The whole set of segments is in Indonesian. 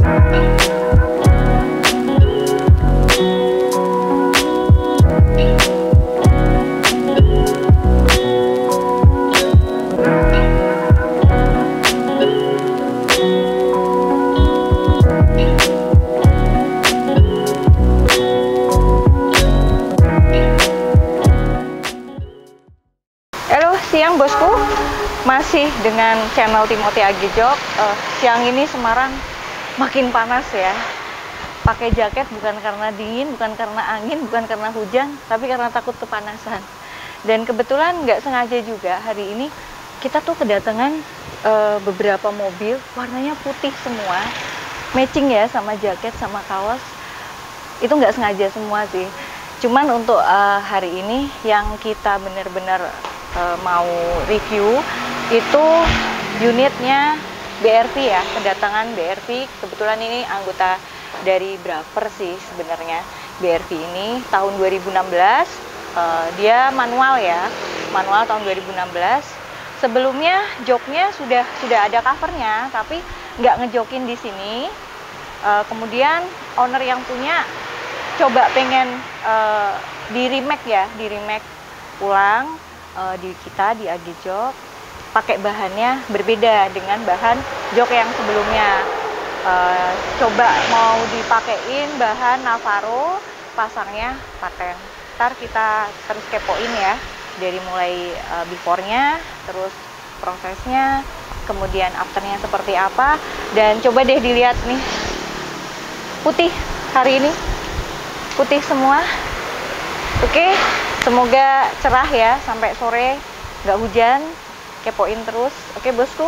Siang bosku, masih dengan channel Timothy Agijok. Siang ini Semarang makin panas ya. Pakai jaket bukan karena dingin, bukan karena angin, bukan karena hujan, tapi karena takut kepanasan. Dan kebetulan nggak sengaja juga hari ini kita tuh kedatangan beberapa mobil warnanya putih semua, matching ya sama jaket sama kaos. Itu nggak sengaja semua sih. Cuman untuk hari ini yang kita benar-benar mau review itu unitnya BRV ya, kedatangan BRV. Kebetulan ini anggota dari Brabber sih sebenarnya. BRV ini tahun 2016, dia manual ya, manual tahun 2016. Sebelumnya joknya sudah ada covernya, tapi nggak ngejokin di sini. Kemudian owner yang punya coba pengen di remake ya, di remake ulang. Di Agijok pakai bahannya berbeda dengan bahan jok yang sebelumnya. Coba mau dipakein bahan Navarro, pasangnya paten. Ntar kita terus kepoin ya, dari mulai before-nya, terus prosesnya, kemudian afternya seperti apa. Dan coba deh dilihat nih, putih hari ini, putih semua. Oke, semoga cerah ya sampai sore, nggak hujan. Kepoin terus, oke bosku.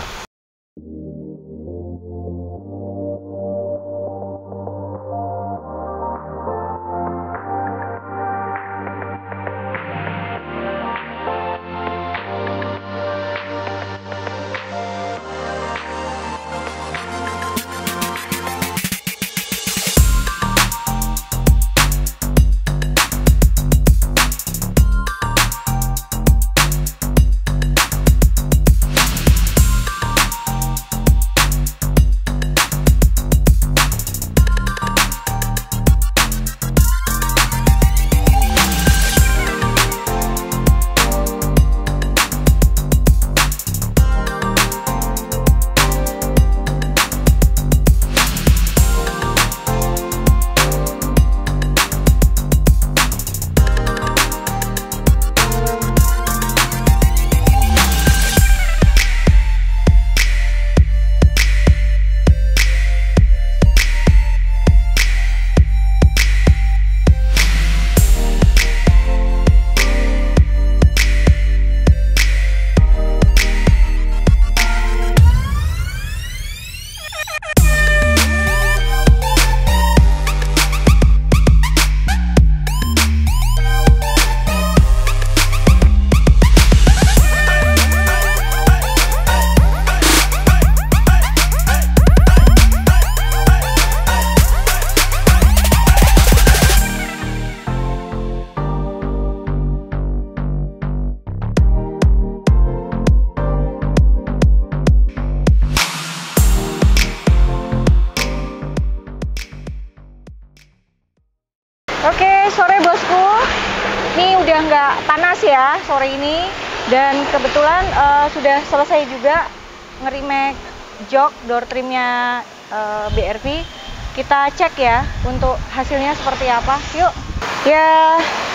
Oke, sore bosku. Ini udah nggak panas ya sore ini. Dan kebetulan sudah selesai juga nge-remake jok door trimnya BRV. Kita cek ya untuk hasilnya seperti apa. Yuk. Ya,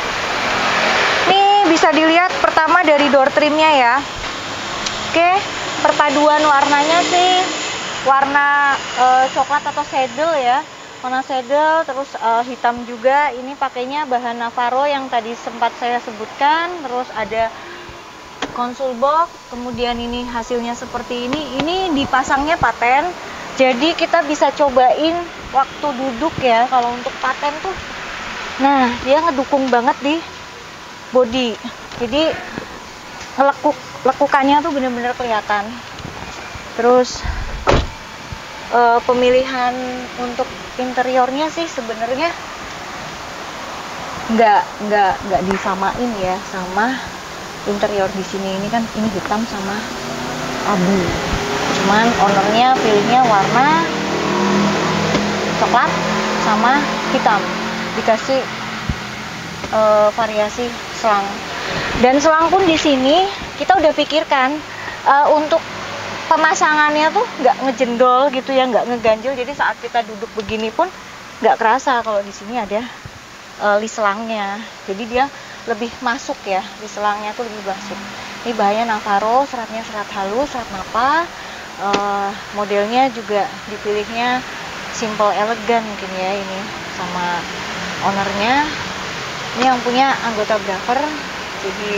ini bisa dilihat pertama dari door trimnya ya. Oke, perpaduan warnanya sih warna coklat atau saddle ya. Warna saddle, terus hitam juga. Ini pakainya bahan Navarro yang tadi sempat saya sebutkan. Terus ada console box. Kemudian ini hasilnya seperti ini. Ini dipasangnya paten. Jadi kita bisa cobain waktu duduk ya. Kalau untuk paten tuh, nah dia ngedukung banget di body. Jadi lekukannya tuh bener-bener kelihatan. Terus pemilihan untuk interiornya sih sebenarnya nggak disamain ya sama interior di sini. Ini kan ini hitam sama abu. Cuman ownernya pilihnya warna coklat sama hitam. Dikasih variasi selang. Dan selang pun di sini kita udah pikirkan untuk pemasangannya tuh nggak ngejendol gitu ya, nggak ngeganjel. Jadi saat kita duduk begini pun nggak kerasa kalau di sini ada li selangnya. Jadi dia lebih masuk ya, li selangnya tuh lebih masuk. Ini bahannya Navarro, seratnya serat halus, serat napa. Modelnya juga dipilihnya simple elegan mungkin ya ini sama ownernya. Ini yang punya anggota Braver, jadi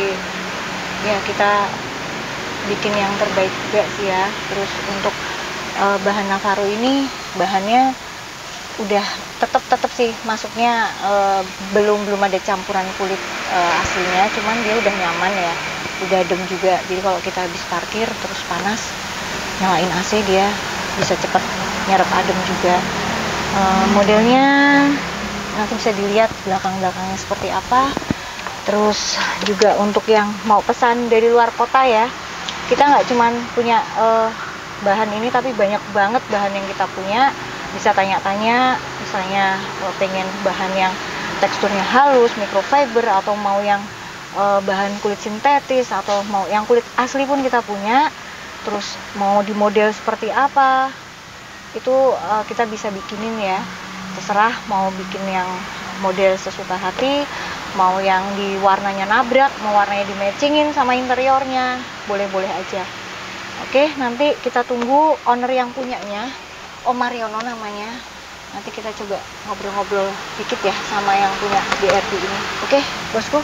ya kita bikin yang terbaik juga sih ya. Terus untuk bahan Navarro ini bahannya udah tetep sih masuknya, belum ada campuran kulit aslinya, cuman dia udah nyaman ya, udah adem juga. Jadi kalau kita habis parkir terus panas nyalain AC dia bisa cepet nyerap adem juga. Modelnya nanti bisa dilihat belakang-belakangnya seperti apa. Terus juga untuk yang mau pesan dari luar kota ya, kita nggak cuman punya bahan ini, tapi banyak banget bahan yang kita punya. Bisa tanya-tanya misalnya pengen bahan yang teksturnya halus, microfiber, atau mau yang bahan kulit sintetis, atau mau yang kulit asli pun kita punya. Terus mau di model seperti apa itu kita bisa bikinin ya, terserah mau bikin yang model sesuka hati, mau yang di warnanya nabrak, mau warnanya di matchingin sama interiornya, boleh-boleh aja. Oke, nanti kita tunggu owner yang punyanya, Om Mariono namanya. Nanti kita coba ngobrol-ngobrol dikit ya sama yang punya BRV ini. Oke, bosku.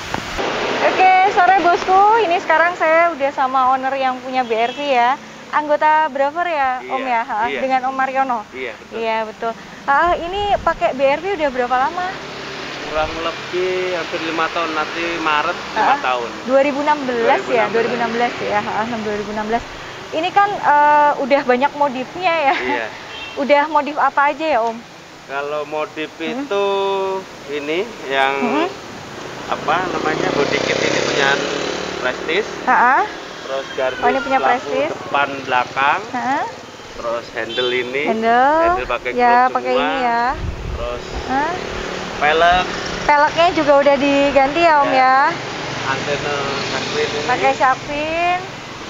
Oke, sore bosku. Ini sekarang saya udah sama owner yang punya BRV ya. Anggota Braver ya, iya, Om ya, iya. dengan Om Mariono. Iya, betul. Iya, betul. Ini pakai BRV udah berapa lama? Kurang lebih hampir 5 tahun, nanti Maret 5 tahun. 2016 ya, 2016 ya, 2016. Ini kan udah banyak modifnya ya. Iya. Udah modif apa aja ya, Om? Kalau modif itu ini yang apa namanya, body kit ini punya Prestige. Terus garnish Oh, ini punya lampu Prestige. depan belakang. Terus handle ini. Handle pakai ya, chrome pakai semua. ini ya. Terus pelek. Peleknya juga udah diganti ya, Om ya. Antena Shark-Fin ini. Pakai Shark-Fin.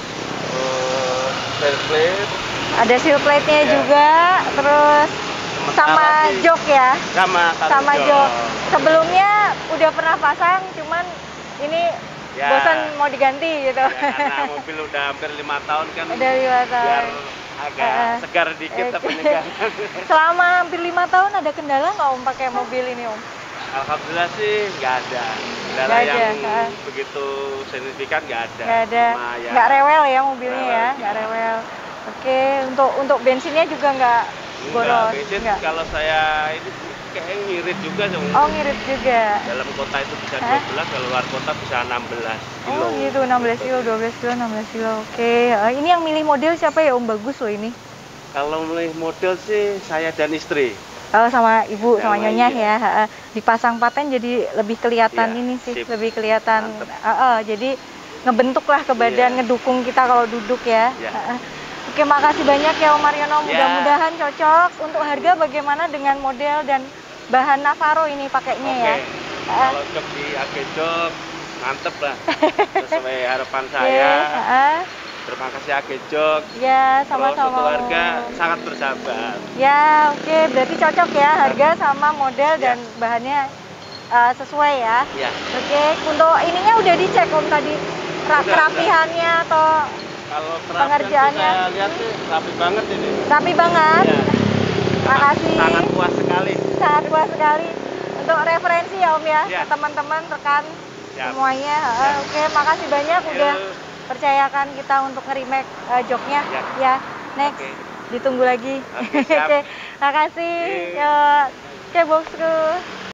Seal plate. Ada seal plate-nya Ya. juga. Terus sama jok ya. Sama jok. Sebelumnya udah pernah pasang, cuman ini bosan mau diganti gitu. Ya, karena mobil udah hampir 5 tahun kan. Udah 5 tahun. Biar agak segar dikit penyegaran. Selama hampir 5 tahun ada kendala nggak, Om, pakai mobil ini, Om? Alhamdulillah sih nggak ada. Kendala yang begitu signifikan nggak ada. Nggak ada. Ya, nggak rewel ya mobilnya ya, nggak rewel. Oke, untuk bensinnya juga nggak boros. Bensin kalau saya ini kayak ngirit juga dong. Oh, ngirit juga. Dalam kota itu bisa 12, kalau luar kota bisa 16 kilo. Oh gitu, 16 kilo, 12 kilo, 16 kilo. Oke, ini yang milih model siapa ya, Om? Bagus loh ini. Kalau milih model sih saya dan istri. Oh, sama ibu, sama nyonya ya. Dipasang paten jadi lebih kelihatan ini sih, sip. lebih kelihatan. Jadi ngebentuk lah ke badan, ngedukung kita kalau duduk ya. Oke, makasih banyak ya, Om Mariono. Mudah-mudahan cocok. Untuk harga bagaimana dengan model dan bahan Navarro ini pakainya ya? Kalau job di Agejok mantep lah, sesuai harapan saya. Terima kasih Agejok. Ya, sama-sama. Untuk harga sangat bersahabat. Ya, oke, berarti cocok ya harga sama model dan bahannya sesuai ya. Oke, untuk ininya udah dicek, Om, tadi kerapihannya atau kalau pengerjaannya? Saya lihat sih rapi banget ini. Rapi banget. Ya. Makasih. Sangat puas sekali. Sangat puas sekali. Untuk referensi ya, Om ya, Ya. ke teman-teman, rekan semuanya. Oke, makasih banyak udah percayakan kita untuk nge-remake joknya. Ya, next. Ditunggu lagi. Oke, siap. Oke, makasih. Oke, bosku.